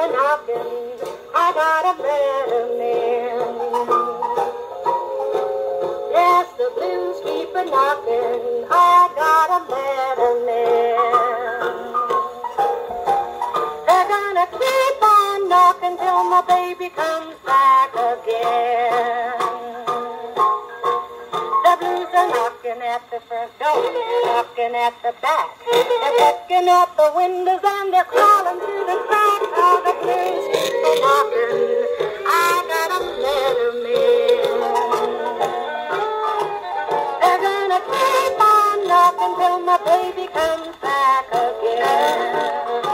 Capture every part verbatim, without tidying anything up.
a knocking, I got a better man. Yes, the blues keep a knocking, I got a better man. They're gonna keep on knocking till my baby comes back again. The blues are knocking at the front door, they're knocking at the back. They're picking up the windows and they're crawling through the cracks. Oh, the blues keep on knocking, I got a better man. They're gonna keep on knocking till my baby comes back again.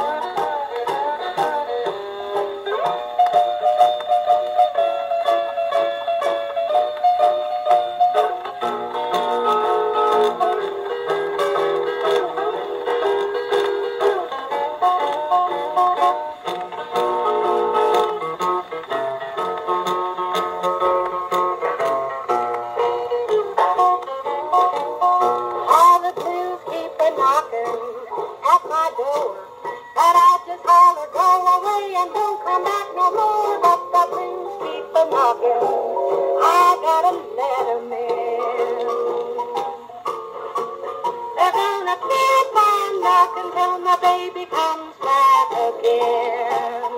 At my door, but I just holler, go away and don't come back no more. But the blues keep a knocking, I got a better man. They're gonna keep on knocking till my baby comes back again.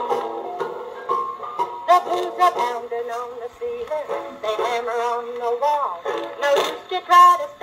The blues are pounding on the ceiling, they hammer on the wall. No use to try to